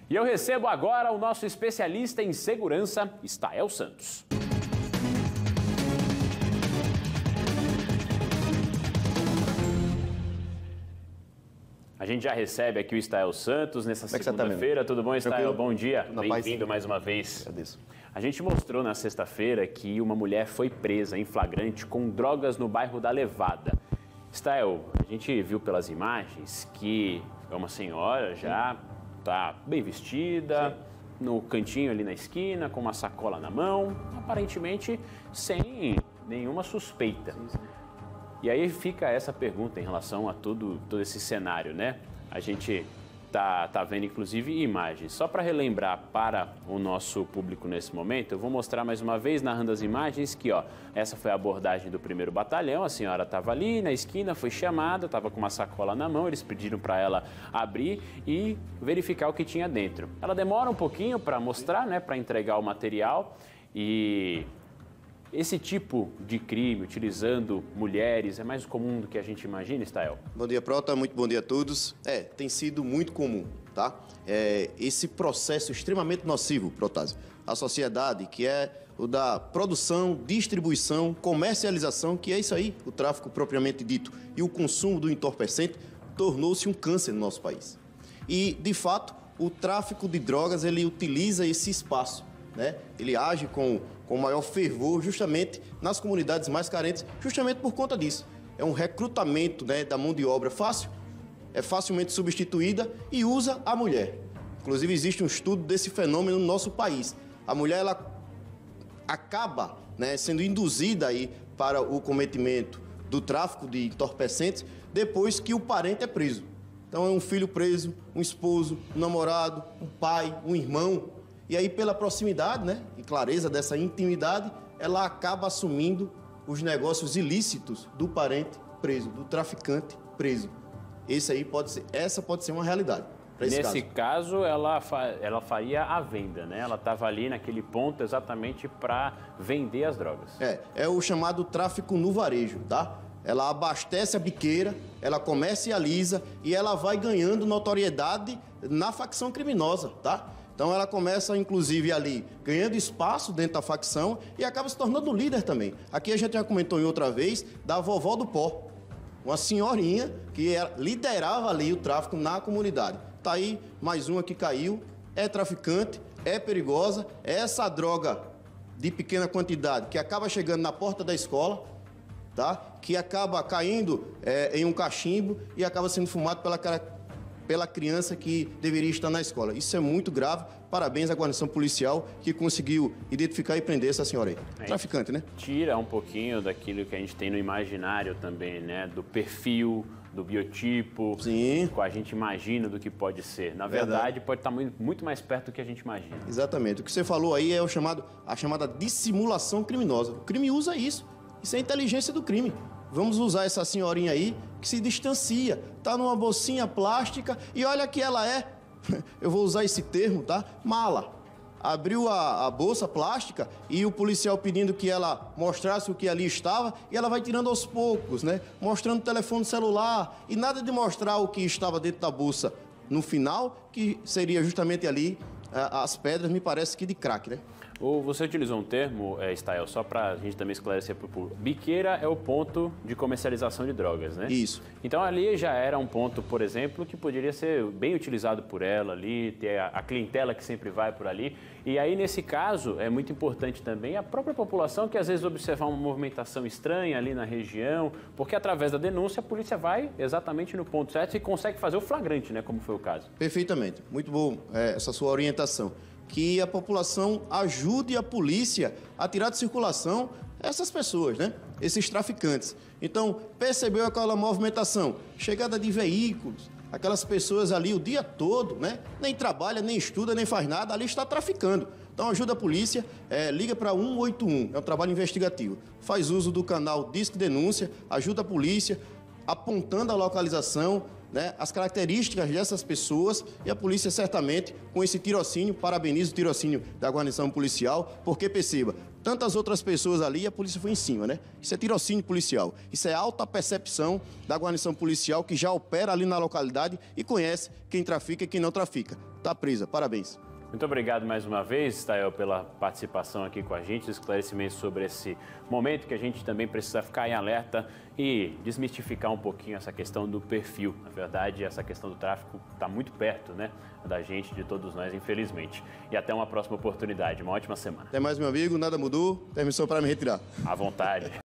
E eu recebo agora o nosso especialista em segurança, Stael Santos. A gente já recebe aqui o Stael Santos nessa segunda-feira. Tudo bom, Stael? Bom dia. Bem-vindo mais uma vez. Agradeço. A gente mostrou na sexta-feira que uma mulher foi presa em flagrante com drogas no bairro da Levada. Stael, a gente viu pelas imagens que é uma senhora já está bem vestida, no cantinho ali na esquina, com uma sacola na mão, aparentemente sem nenhuma suspeita. E aí fica essa pergunta em relação a todo esse cenário, né? A gente tá vendo, inclusive, imagens. Só para relembrar para o nosso público nesse momento, eu vou mostrar mais uma vez, narrando as imagens, que essa foi a abordagem do 1º Batalhão. A senhora estava ali na esquina, foi chamada, estava com uma sacola na mão, eles pediram para ela abrir e verificar o que tinha dentro. Ela demora um pouquinho para mostrar, né, para entregar o material e... Esse tipo de crime, utilizando mulheres, é mais comum do que a gente imagina, Stael? Bom dia, Prota. Muito bom dia a todos. Tem sido muito comum, tá? Esse processo extremamente nocivo, Protásio. A sociedade, que é o da produção, distribuição, comercialização, que é isso aí, o tráfico propriamente dito, e o consumo do entorpecente, tornou-se um câncer no nosso país. E, de fato, o tráfico de drogas, ele utiliza esse espaço, né? Ele age com maior fervor justamente nas comunidades mais carentes, justamente por conta disso. É um recrutamento, né, da mão de obra fácil, é facilmente substituída e usa a mulher. Inclusive, existe um estudo desse fenômeno no nosso país. A mulher, ela acaba, né, sendo induzida aí para o cometimento do tráfico de entorpecentes depois que o parente é preso. Então, é um filho preso, um esposo, um namorado, um pai, um irmão. E aí, pela proximidade, né, e clareza dessa intimidade, ela acaba assumindo os negócios ilícitos do parente preso, do traficante preso. Essa pode ser uma realidade. Nesse caso, ela faria a venda, né? Ela estava ali naquele ponto exatamente para vender as drogas. É o chamado tráfico no varejo, tá? Ela abastece a biqueira, ela comercializa e ela vai ganhando notoriedade na facção criminosa, tá? Então ela começa, inclusive, ali, ganhando espaço dentro da facção e acaba se tornando líder também. Aqui a gente já comentou em outra vez da vovó do pó, uma senhorinha que liderava ali o tráfico na comunidade. Tá aí mais uma que caiu, é traficante, é perigosa, é essa droga de pequena quantidade que acaba chegando na porta da escola, tá? Que acaba caindo em um cachimbo e acaba sendo fumado pela criança que deveria estar na escola. Isso é muito grave. Parabéns à guarnição policial que conseguiu identificar e prender essa senhora aí. Traficante, né? Tira um pouquinho daquilo que a gente tem no imaginário também, né? Do perfil, do biotipo. Sim. Que a gente imagina do que pode ser. Na verdade, pode estar muito mais perto do que a gente imagina. Exatamente. O que você falou aí é a chamada dissimulação criminosa. O crime usa isso. Isso é a inteligência do crime. Vamos usar essa senhorinha aí que se distancia, tá numa bolsinha plástica e olha que ela é, eu vou usar esse termo, tá? Mala. Abriu a bolsa plástica e o policial pedindo que ela mostrasse o que ali estava e ela vai tirando aos poucos, né? Mostrando o telefone celular e nada de mostrar o que estava dentro da bolsa no final, que seria justamente ali as pedras, me parece que de crack, né? Você utilizou um termo, Stael, só para a gente também esclarecer para o público. Biqueira é o ponto de comercialização de drogas, né? Isso. Então ali já era um ponto, por exemplo, que poderia ser bem utilizado por ela ali, ter a clientela que sempre vai por ali. E aí, nesse caso, é muito importante também a própria população que às vezes observar uma movimentação estranha ali na região, porque através da denúncia a polícia vai exatamente no ponto certo e consegue fazer o flagrante, né? Como foi o caso. Perfeitamente. Muito bom essa sua orientação. Que a população ajude a polícia a tirar de circulação essas pessoas, né? Esses traficantes. Então, percebeu aquela movimentação, chegada de veículos, aquelas pessoas ali o dia todo, né? Nem trabalha, nem estuda, nem faz nada, ali está traficando. Então, ajuda a polícia, liga para 181, é um trabalho investigativo. Faz uso do canal Disque Denúncia, ajuda a polícia, apontando a localização, né, as características dessas pessoas e a polícia certamente com esse tirocínio, parabenizo o tirocínio da guarnição policial, porque perceba, tantas outras pessoas ali e a polícia foi em cima, né? Isso é tirocínio policial, isso é alta percepção da guarnição policial que já opera ali na localidade e conhece quem trafica e quem não trafica. está presa. Parabéns. Muito obrigado mais uma vez, Stael, pela participação aqui com a gente, esclarecimentos sobre esse momento que a gente também precisa ficar em alerta e desmistificar um pouquinho essa questão do perfil. Na verdade, essa questão do tráfico está muito perto, né, da gente, de todos nós, infelizmente. E até uma próxima oportunidade. Uma ótima semana. Até mais, meu amigo. Nada mudou. Permissão para me retirar. À vontade.